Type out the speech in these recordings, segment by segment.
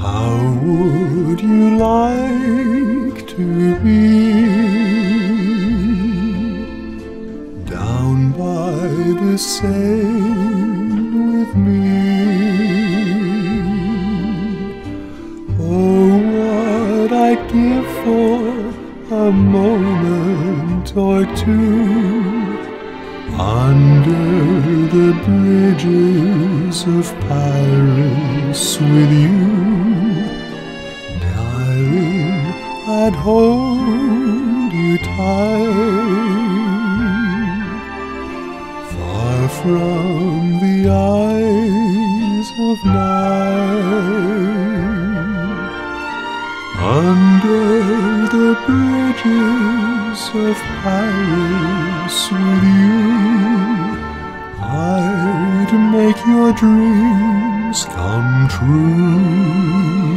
How would you like to be down by the Seine with me? Oh, what I'd give for a moment or two under the bridges of Paris with you. Darling, I'd hold you tight, far from the eyes of night. Under the bridges of Paris with you, I'd make your dreams come true.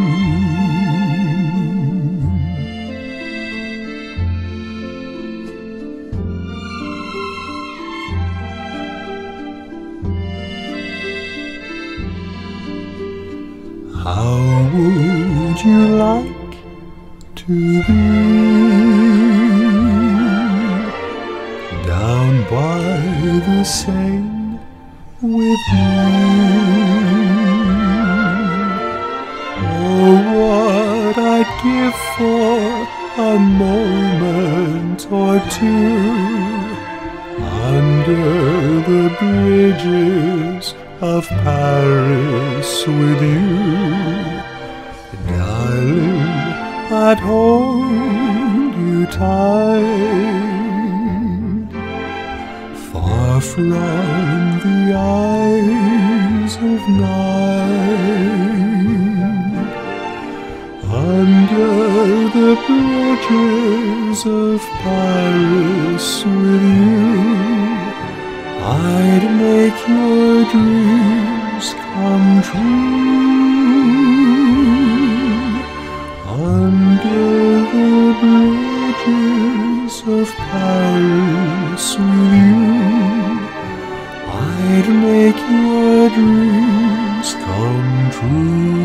How would you like to be down by the Seine with me? Oh, what I'd give for a moment or two under the bridges of Paris with you. Darling, I'd hold you tight, far from the eyes of night. Under the bridges of Paris with you, I'd make your dreams come true. Under the bridges of Paris with you, I'd make your dreams come true.